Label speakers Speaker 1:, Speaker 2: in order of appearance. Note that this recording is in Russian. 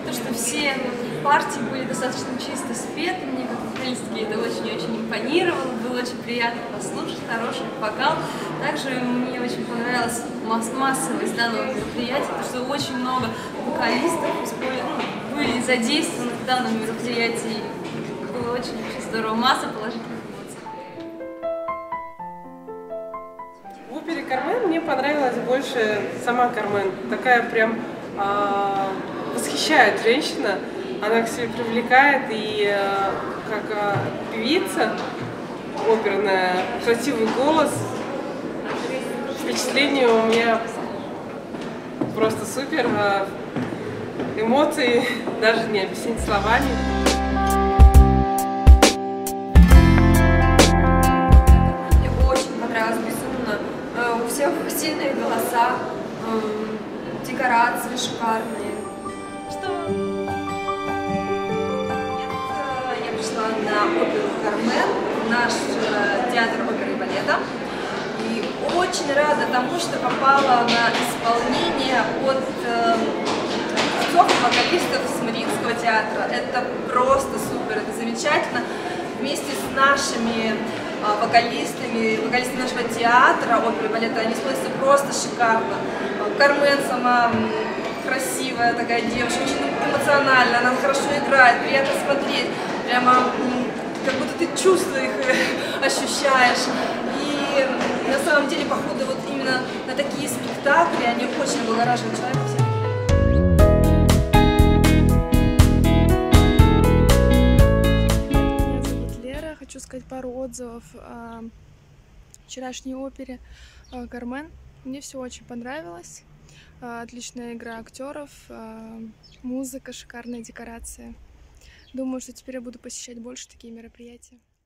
Speaker 1: то, что все партии были достаточно чисто спеты, мне как вокалистке это очень-очень импонировало, было очень приятно послушать, хороший вокал. Также мне очень понравилась массовость данного мероприятия, потому что очень много вокалистов были задействованы в данном мероприятии. Было очень-очень здорово, масса положительных эмоций.
Speaker 2: В опере «Кармен» мне понравилась больше сама Кармен. Такая прям восхищает женщина. Она к себе привлекает и как певица оперная, красивый голос. Впечатление у меня просто супер. Эмоции даже не объяснить словами.
Speaker 1: У всех сильные голоса, декорации шикарные. Я пришла на оперу «Кармен», в наш театр оперы и балета. И очень рада тому, что попала на исполнение от вокалистов с Мариинского театра. Это просто супер, это замечательно. Вместе с нашими вокалистами нашего театра, оперы и балета, они смотрятся просто шикарно. Кармен сама красивая такая девушка, очень эмоциональная, она хорошо играет, приятно смотреть, прямо как будто ты чувства их ощущаешь. И на самом деле, походу, вот именно на такие спектакли они очень облагораживают человека.
Speaker 3: Хочу сказать пару отзывов о вчерашней опере «Кармен». Мне все очень понравилось. Отличная игра актеров, музыка, шикарная декорация. Думаю, что теперь я буду посещать больше такие мероприятия.